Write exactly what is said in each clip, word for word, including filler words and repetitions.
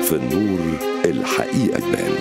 في النور الحقيقة تبان.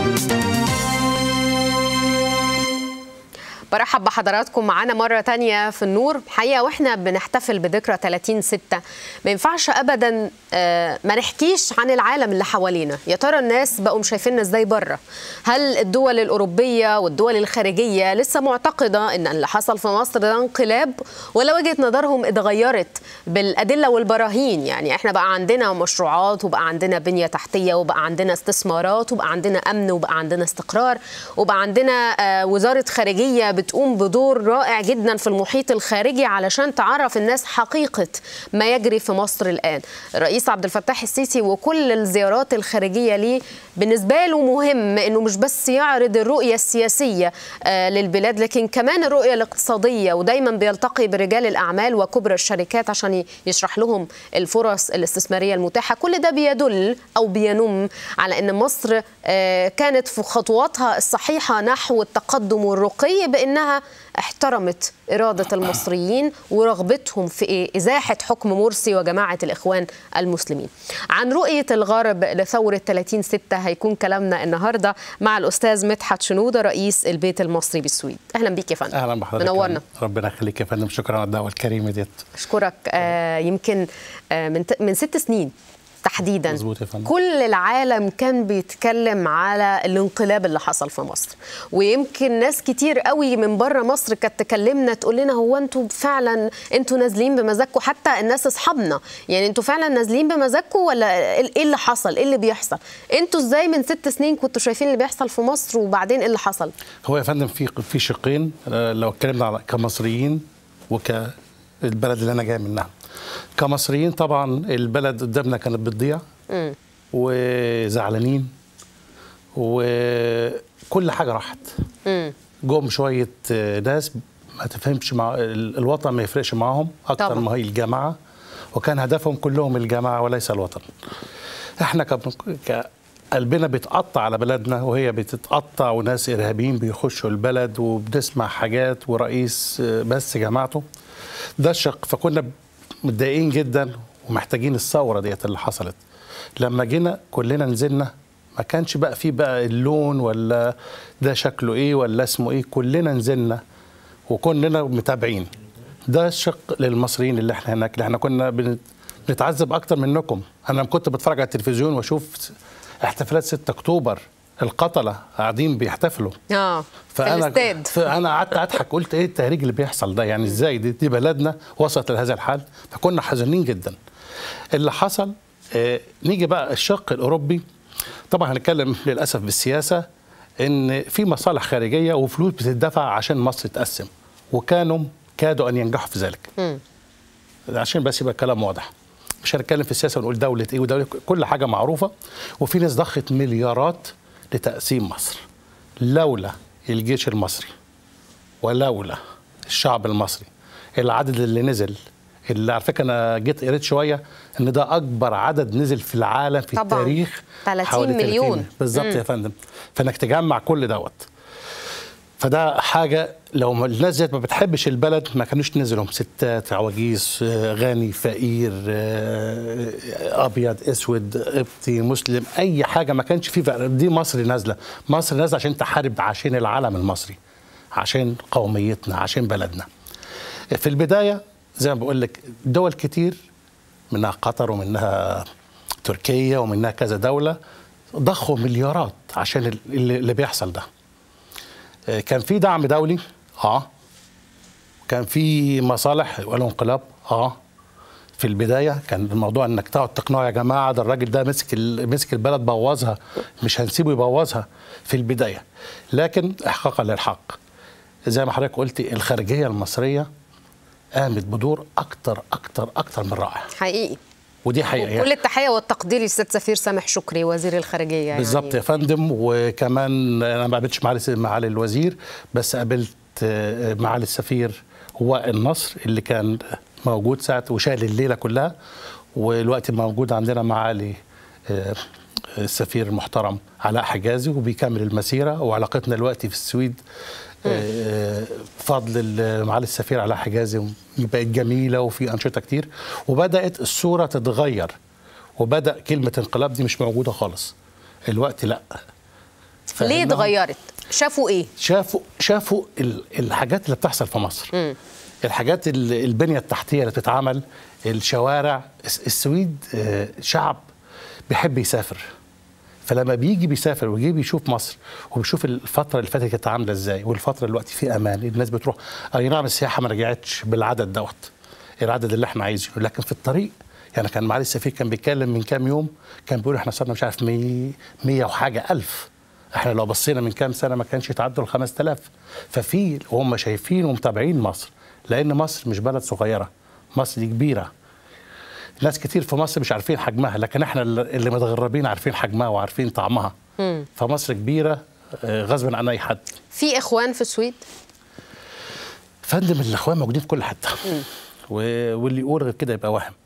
برحب بحضراتكم معانا مرة تانية في النور. حقيقة واحنا بنحتفل بذكرى ثلاثين ستة ما ينفعش أبدا ما نحكيش عن العالم اللي حوالينا. يا ترى الناس بقوا شايفيننا ازاي بره؟ هل الدول الأوروبية والدول الخارجية لسه معتقدة ان اللي حصل في مصر ده انقلاب، ولا وجهة نظرهم اتغيرت بالأدلة والبراهين؟ يعني احنا بقى عندنا مشروعات، وبقى عندنا بنية تحتية، وبقى عندنا استثمارات، وبقى عندنا أمن، وبقى عندنا استقرار، وبقى عندنا وزارة خارجية بتقوم بدور رائع جدا في المحيط الخارجي علشان تعرف الناس حقيقة ما يجري في مصر الآن. الرئيس عبد الفتاح السيسي وكل الزيارات الخارجية ليه بالنسبة له مهم إنه مش بس يعرض الرؤية السياسية للبلاد، لكن كمان الرؤية الاقتصادية، ودايما بيلتقي برجال الأعمال وكبرى الشركات عشان يشرح لهم الفرص الاستثمارية المتاحة. كل ده بيدل أو بينم على إن مصر كانت في خطواتها الصحيحة نحو التقدم والرقي، بأنها احترمت إرادة المصريين ورغبتهم في إزاحة حكم مرسي وجماعة الإخوان المسلمين. عن رؤية الغرب لثورة ثلاثين ستة هيكون كلامنا النهاردة مع الأستاذ مدحت شنودة رئيس البيت المصري بالسويد. أهلا بيك يا فندم. أهلا بحضرتك. منورنا. ربنا يخليك يا فندم، شكرا على الدعوة الكريمة ديت. أشكرك. آه يمكن آه من, من ست سنين تحديدا مظبوط يا فندم. كل العالم كان بيتكلم على الانقلاب اللي حصل في مصر، ويمكن ناس كتير قوي من بره مصر كانت تكلمنا تقول لنا هو انتوا فعلا انتوا نازلين بمزاجكم؟ حتى الناس اصحابنا، يعني انتوا فعلا نازلين بمزاجكم ولا ايه اللي حصل؟ ايه اللي بيحصل؟ انتوا ازاي من ست سنين كنتوا شايفين اللي بيحصل في مصر، وبعدين ايه اللي حصل؟ هو يا فندم في في شقين لو اتكلمنا على كمصريين وكالبلد اللي انا جاي منها. كمصريين طبعا البلد قدامنا كانت بتضيع م. وزعلانين وكل حاجه راحت. جم شويه ناس ما تفهمش مع الوطن، ما يفرقش معاهم اكتر ما هي الجماعه، وكان هدفهم كلهم الجماعه وليس الوطن. احنا قلبنا بيتقطع على بلدنا وهي بتتقطع، وناس ارهابيين بيخشوا البلد، وبنسمع حاجات ورئيس بس جماعته. ده الشق. فكنا متضايقين جدا ومحتاجين الثوره ديت اللي حصلت. لما جينا كلنا نزلنا، ما كانش بقى فيه بقى اللون ولا ده شكله ايه ولا اسمه ايه، كلنا نزلنا وكلنا متابعين. ده الشق للمصريين اللي احنا هناك، اللي احنا كنا بنتعذب اكتر منكم. انا كنت بتفرج على التلفزيون واشوف احتفالات ستة اكتوبر، القتله قاعدين بيحتفلوا اه فانا في الاستاد. فانا قعدت اضحك، قلت ايه التهريج اللي بيحصل ده؟ يعني ازاي دي, دي بلدنا وصلت لهذا الحال؟ فكنا حزينين جدا اللي حصل. آه نيجي بقى الشق الاوروبي. طبعا هنتكلم للاسف بالسياسه ان في مصالح خارجيه وفلوس بتدفع عشان مصر تتقسم، وكانوا كادوا ان ينجحوا في ذلك. م. عشان بس يبقى الكلام واضح، مش هنتكلم في السياسه ونقول دوله ايه ودوله، كل حاجه معروفه. وفي ناس ضخت مليارات لتقسيم مصر. لولا الجيش المصري ولولا الشعب المصري، العدد اللي نزل، اللي على فكره انا جيت قريت شويه ان ده اكبر عدد نزل في العالم في طبعا. التاريخ ثلاثين مليون بالظبط يا فندم. فانك تجمع كل دوت، فده حاجه لو الناس ديت ما بتحبش البلد ما كانوش نزلهم. ستات، عواجيز، غني، فقير، ابيض، اسود، قبطي، مسلم، اي حاجه ما كانش في فرق. دي مصر نازله، مصر نازله عشان تحارب، عشان العلم المصري، عشان قوميتنا، عشان بلدنا. في البدايه زي ما بقول لك دول كتير، منها قطر ومنها تركيا ومنها كذا دوله، ضخوا مليارات عشان اللي بيحصل ده. كان في دعم دولي، اه كان في مصالح والانقلاب، اه في البدايه كان الموضوع انك تقعد تقنعه يا جماعه ده الراجل ده مسك مسك البلد بوظها، مش هنسيبه يبوظها في البدايه. لكن احقاقا للحق زي ما حضرتك قلتي الخارجيه المصريه قامت بدور اكتر اكتر اكتر من رائع حقيقي، ودي حقيقه. كل التحيه والتقدير للسيد سفير سامح شكري وزير الخارجيه. يعني بالظبط يا فندم. وكمان انا ما قابلتش معالي معالي الوزير، بس قابلت معالي السفير وائل النصر اللي كان موجود ساعه وشال الليله كلها، والوقت موجود عندنا معالي السفير المحترم علاء حجازي وبيكمل المسيره. وعلاقتنا دلوقتي في السويد بفضل معالي السفير علاء حجازي بقت جميله وفي انشطه كتير، وبدات الصوره تتغير وبدا كلمه انقلاب دي مش موجوده خالص الوقت. لا، ليه اتغيرت؟ شافوا ايه؟ شافوا شافوا الحاجات اللي بتحصل في مصر. م. الحاجات البنيه التحتيه اللي بتتعمل، الشوارع. السويد شعب بيحب يسافر، فلما بيجي بيسافر ويجي بيشوف مصر وبيشوف الفتره اللي فاتت كانت عامله ازاي والفتره دلوقتي في امان، الناس بتروح. اي نعم السياحه ما رجعتش بالعدد دوت العدد اللي احنا عايزينه، لكن في الطريق يعني كان معالي السفير كان بيتكلم من كام يوم، كان بيقول احنا صرنا مش عارف مية وحاجه الف. احنا لو بصينا من كام سنه ما كانش يتعدوا ال خمسة آلاف. ففي وهم شايفين ومتابعين مصر، لان مصر مش بلد صغيره، مصر دي كبيره. ناس كتير في مصر مش عارفين حجمها، لكن احنا اللي متغربين عارفين حجمها وعارفين طعمها. مم. فمصر كبيره غصب عن اي حد. في اخوان في السويد؟ فندم الاخوان موجودين في كل حته، واللي يقول غير كده يبقى وهم.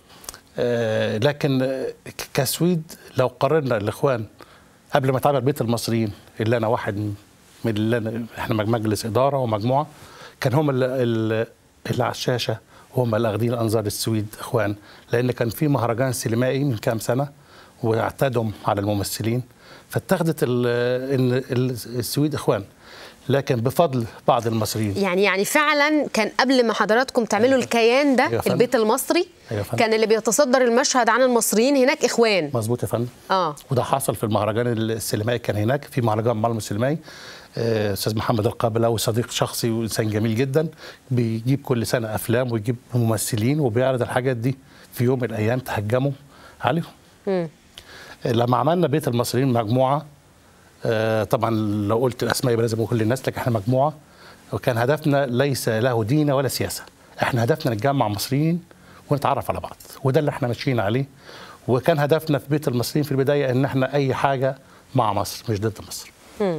آه لكن كسويد لو قارنا الاخوان قبل ما اتعمل بيت المصريين، اللي انا واحد من اللي أنا احنا مجلس اداره ومجموعه، كان هم اللي, اللي على الشاشه هم اللي اخذين انظار السويد اخوان، لان كان في مهرجان سينمائي من كام سنه واعتدوا على الممثلين، فاتخذت ان السويد اخوان. لكن بفضل بعض المصريين يعني يعني فعلا كان قبل ما حضراتكم تعملوا الكيان ده البيت المصري كان اللي بيتصدر المشهد عن المصريين هناك اخوان. مظبوط يا فندم. اه وده حصل في المهرجان السينمائي، كان هناك في مهرجان مالمو السينمائي. استاذ محمد القابلاوي صديق شخصي وانسان جميل جدا، بيجيب كل سنه افلام ويجيب ممثلين وبيعرض الحاجات دي. في يوم من الايام تهجموا عليهم. م. لما عملنا بيت المصريين مجموعه، آه طبعا لو قلت الاسماء يبقى لازم اقول للناس، لكن احنا مجموعه وكان هدفنا ليس له دين ولا سياسه، احنا هدفنا نتجمع مصريين ونتعرف على بعض، وده اللي احنا ماشيين عليه. وكان هدفنا في بيت المصريين في البدايه ان احنا اي حاجه مع مصر مش ضد مصر. م.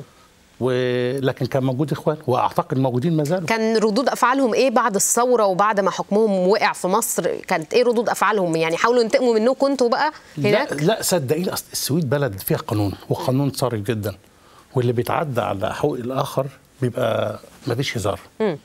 ولكن كان موجود اخوان، واعتقد موجودين ما زالوا. كان ردود افعالهم ايه بعد الثوره وبعد ما حكمهم وقع في مصر؟ كانت ايه ردود افعالهم؟ يعني حاولوا ينتقموا منكم انتوا بقى هناك؟ لا لا صدقيني، اصل السويد بلد فيها قانون، وقانون صارم جدا، واللي بيتعدى على حقوق الاخر بيبقى ما فيش هزار.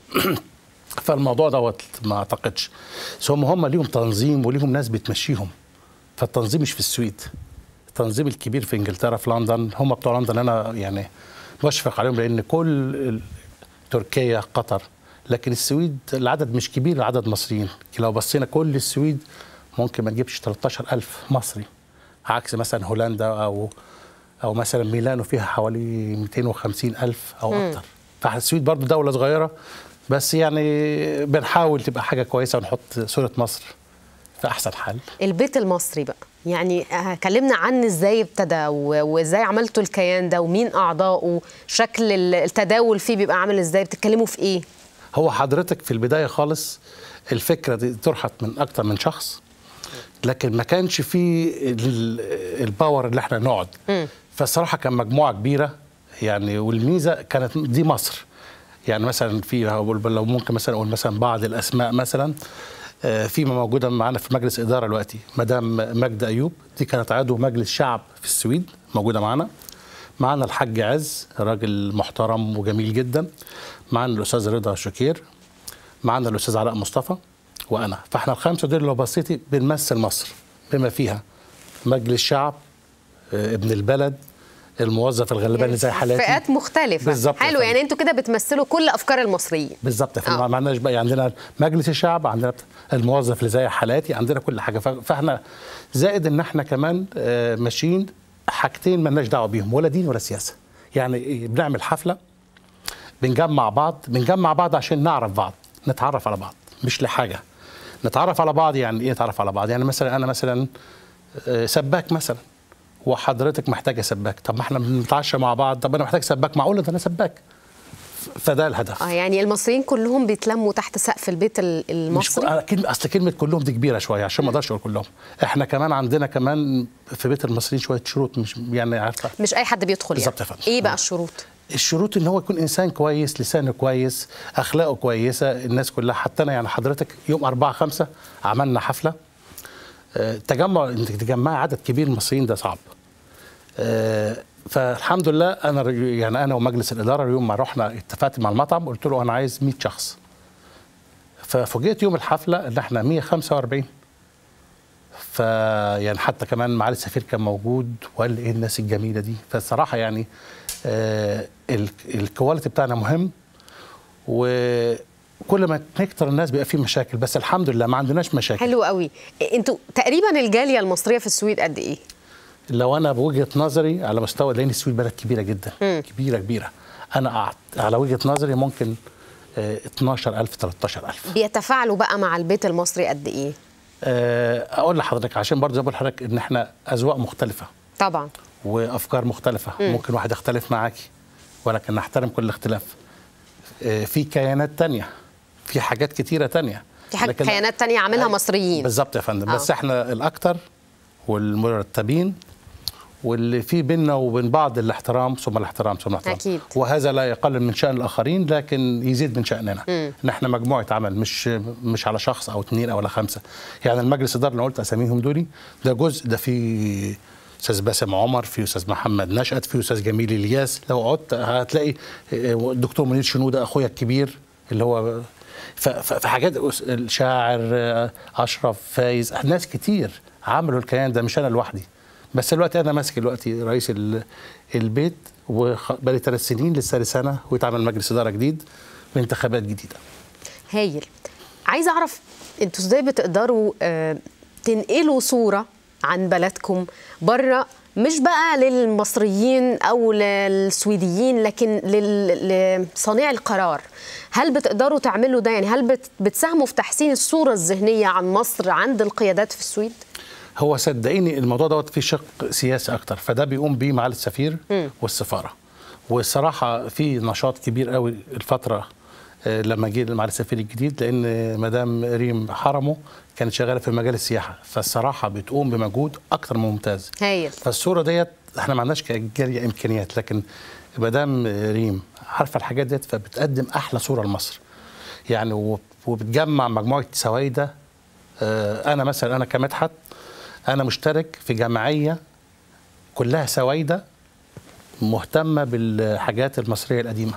فالموضوع دوت ما اعتقدش. هم هم ليهم تنظيم وليهم ناس بتمشيهم، فالتنظيم مش في السويد، التنظيم الكبير في انجلترا في لندن. هم بتوع لندن انا يعني بشفق عليهم، لان كل تركيا قطر، لكن السويد العدد مش كبير لعدد مصريين. لو بصينا كل السويد ممكن ما نجيبش ثلاثة عشر ألف مصري، عكس مثلا هولندا او او مثلا ميلانو فيها حوالي مئتين وخمسين ألف او اكتر. فالسويد برضو دوله صغيره، بس يعني بنحاول تبقى حاجه كويسه ونحط صوره مصر في احسن حال. البيت المصري بقى يعني كلمنا عنه، ازاي ابتدى وازاي عملتوا الكيان ده ومين اعضائه، شكل التداول فيه بيبقى عامل ازاي، بتتكلموا في ايه؟ هو حضرتك في البدايه خالص الفكره دي طرحت من اكتر من شخص، لكن ما كانش فيه الباور اللي احنا نقعد. م. فالصراحه كان مجموعه كبيره يعني، والميزه كانت دي مصر. يعني مثلا في لو ممكن مثلا اقول مثلا بعض الاسماء، مثلا في موجوده معانا في مجلس اداره دلوقتي مدام ماجده ايوب، دي كانت عضو مجلس شعب في السويد موجوده معانا. معانا الحاج عز راجل محترم وجميل جدا. معانا الاستاذ رضا شكير، معانا الاستاذ علاء مصطفى، وانا. فاحنا الخمسه دول لو بصيتي بنمثل مصر بما فيها مجلس شعب، ابن البلد، الموظف الغلبان اللي زي حالاتي، فئات مختلفه. بالظبط. حلو، يعني انتوا كده بتمثلوا كل افكار المصريين. بالظبط. احنا ما عندناش بقى، عندنا مجلس الشعب، عندنا الموظف اللي زي حالاتي، عندنا كل حاجه. فاحنا زائد ان احنا كمان ماشيين حاجتين ما لناش دعوه بيهم، ولا دين ولا سياسه. يعني بنعمل حفله بنجمع بعض، بنجمع بعض عشان نعرف بعض، نتعرف على بعض، مش لحاجه. نتعرف على بعض يعني ايه نتعرف على بعض؟ يعني مثلا انا مثلا سباك مثلا، وحضرتك محتاجه سباك، طب ما احنا بنتعشى مع بعض، طب انا محتاج سباك، معقول ده انا سباك؟ فده الهدف. اه يعني المصريين كلهم بيتلموا تحت سقف البيت المصري؟ مش كل... اصل كلمه كلهم دي كبيره شويه عشان ما اقدرش اقول كلهم. احنا كمان عندنا كمان في بيت المصريين شويه شروط، مش يعني عارفه مش اي حد بيدخل يعني. بالظبط. ايه بقى الشروط؟ الشروط ان هو يكون انسان كويس، لسانه كويس، اخلاقه كويسه، الناس كلها. حتى انا يعني حضرتك يوم أربعة خمسة عملنا حفله تجمع، انك تجمع عدد كبير من المصريين ده صعب. فالحمد لله انا يعني انا ومجلس الاداره اليوم ما رحنا اتفقت مع المطعم، قلت له انا عايز مئة شخص. ففوجئت يوم الحفله ان احنا مئة وخمسة وأربعين. فيعني حتى كمان معالي السفير كان موجود وقال لي ايه الناس الجميله دي. فالصراحه يعني آه الكواليتي بتاعنا مهم، وكل ما نكتر الناس بيبقى فيه مشاكل، بس الحمد لله ما عندناش مشاكل. حلو قوي. انتوا تقريبا الجاليه المصريه في السويد قد ايه؟ لو انا بوجهه نظري على مستوى، لان السويد بلد كبيره جدا، مم. كبيره كبيره، انا على وجهه نظري ممكن اتناشر ألف تلتاشر ألف. بيتفاعلوا بقى مع البيت المصري قد ايه؟ اقول لحضرتك عشان برضه اقول لحضرتك ان احنا اذواق مختلفه طبعا، وافكار مختلفه. مم. ممكن واحد يختلف معاكي ولكن نحترم كل اختلاف. في كيانات تانية، في حاجات كتيره تانية، في حاجات كيانات تانية عاملها مصريين بالظبط يا فندم. أوه. بس احنا الاكثر والمرتبين واللي في بيننا وبين بعض الاحترام ثم الاحترام ثم الاحترام. أكيد. وهذا لا يقلل من شأن الآخرين لكن يزيد من شأننا. مم. ان احنا مجموعة عمل، مش مش على شخص او اثنين او خمسة. يعني المجلس الإداري اللي قلت اساميهم دولي ده جزء، ده في استاذ باسم عمر، في استاذ محمد نشأت، في استاذ جميل الياس. لو قعدت هتلاقي الدكتور منير شنودة اخويا الكبير اللي هو في حاجات، الشاعر اشرف فايز، ناس كتير عملوا الكيان ده، مش انا لوحدي. بس دلوقتي انا ماسك دلوقتي رئيس البيت وبقالي ثلاث سنين، لسه سنه ويتعمل مجلس اداره جديد وانتخابات جديده. هايل. عايزه اعرف انتوا ازاي بتقدروا آه تنقلوا صوره عن بلدكم بره، مش بقى للمصريين او للسويديين لكن لصانع القرار. هل بتقدروا تعملوا ده؟ يعني هل بتساهموا في تحسين الصوره الذهنيه عن مصر عند القيادات في السويد؟ هو صدقيني الموضوع دوت فيه شق سياسي اكتر، فده بيقوم بيه معالي السفير م. والسفاره. والصراحه في نشاط كبير قوي الفتره لما جه معالي السفير الجديد، لان مدام ريم حرمه كانت شغاله في مجال السياحه، فالصراحه بتقوم بمجهود اكتر من ممتاز. هايل. فالصوره ديت احنا ما عندناش كجاليه امكانيات، لكن مدام ريم عارفه الحاجات ديت فبتقدم احلى صوره لمصر. يعني وبتجمع مجموعه سوايده. انا مثلا انا كمدحت أنا مشترك في جمعية كلها سوايدة مهتمة بالحاجات المصرية القديمة،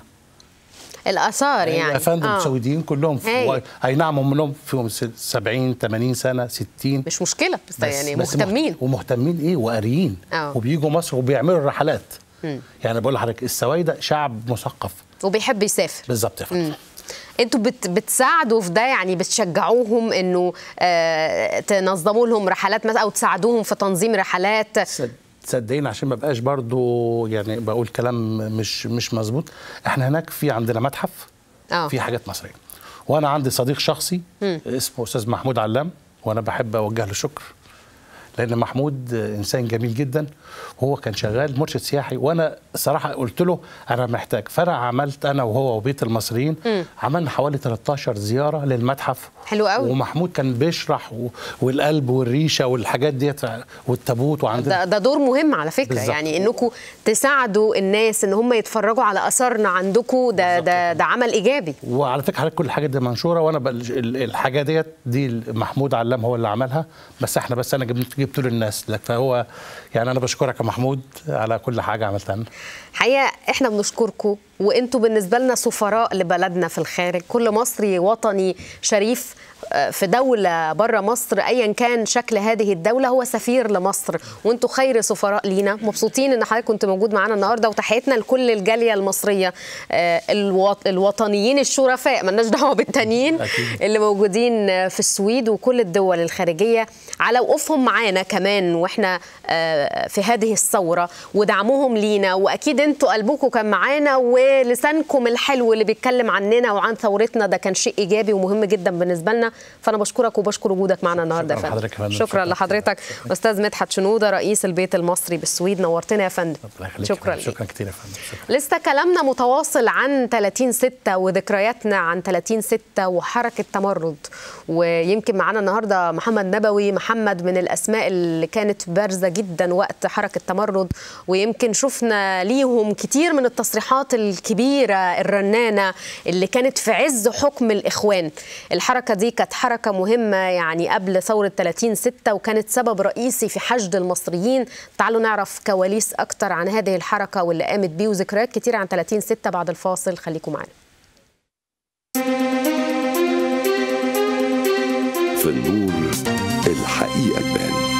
الآثار. يعني يا فندم آه. سويديين كلهم، أي نعم هم منهم فيهم سبعين ثمانين سنة ستين، مش مشكلة، بس, بس يعني بس مهتمين ومهتمين إيه وقاريين وبيجوا مصر وبيعملوا الرحلات. م. يعني بقول لحضرتك السوايدة شعب مثقف وبيحب يسافر. بالظبط يا فندم. انتوا بت بتساعدوا في ده، يعني بتشجعوهم انه آه تنظموا لهم رحلات مثلا او تساعدوهم في تنظيم رحلات؟ تصدقين عشان ما بقاش برضو يعني بقول كلام مش مش مظبوط، احنا هناك في عندنا متحف أوه. في حاجات مصريه، وانا عندي صديق شخصي م. اسمه استاذ محمود علام، وانا بحب اوجه له شكر لان محمود انسان جميل جدا، وهو كان شغال مرشد سياحي، وانا الصراحه قلت له انا محتاج، فانا عملت انا وهو وبيت المصريين م. عملنا حوالي تلتاشر زياره للمتحف. حلو قوي. ومحمود كان بيشرح و... والقلب والريشه والحاجات ديت والتابوت، وعندنا ده, ده دور مهم على فكره. بالزبط. يعني انكم تساعدوا الناس ان هم يتفرجوا على اثارنا عندكم، ده ده ده عمل ايجابي. وعلى فكره حضرتك كل الحاجات دي منشوره، وانا ب... الحاجه ديت دي محمود علام هو اللي عملها، بس احنا بس انا جبت جبت له الناس لك، فهو يعني انا بشكرك يا محمود على كل حاجه عملتها. حقيقه احنا بنشكركم، وانتوا بالنسبه لنا سفراء لبلدنا في الخارج. كل مصري وطني شريف في دولة بره مصر أيا كان شكل هذه الدولة هو سفير لمصر، وانتوا خير سفراء لينا. مبسوطين ان حضرتك كنت موجود معانا النهارده، وتحياتنا لكل الجالية المصرية الوطنيين الشرفاء، مالناش دعوة بالتانيين اللي موجودين في السويد وكل الدول الخارجية، على وقوفهم معانا كمان واحنا في هذه الثورة ودعمهم لينا. واكيد انتوا قلبكم كان معانا ولسانكم الحلو اللي بيتكلم عننا وعن ثورتنا ده كان شيء ايجابي ومهم جدا بالنسبة لنا. فانا بشكرك وبشكر وجودك معنا النهارده يا فندم. شكرا, شكرا لحضرتك استاذ مدحت شنودة رئيس البيت المصري بالسويد، نورتنا يا فندم. شكرا شكرا كتير يا فندم. لسه كلامنا متواصل عن ثلاثين ستة وذكرياتنا عن ثلاثين ستة وحركه تمرد، ويمكن معانا النهارده محمد نبوي. محمد من الاسماء اللي كانت بارزه جدا وقت حركه تمرد، ويمكن شفنا ليهم كتير من التصريحات الكبيره الرنانه اللي كانت في عز حكم الاخوان. الحركه دي كانت حركة مهمة يعني قبل ثورة ثلاثين ستة، وكانت سبب رئيسي في حشد المصريين. تعالوا نعرف كواليس أكتر عن هذه الحركة واللي قامت بيه وذكريات كتير عن ثلاثين ستة بعد الفاصل. خليكم معنا. في في النور الحقيقة تبان.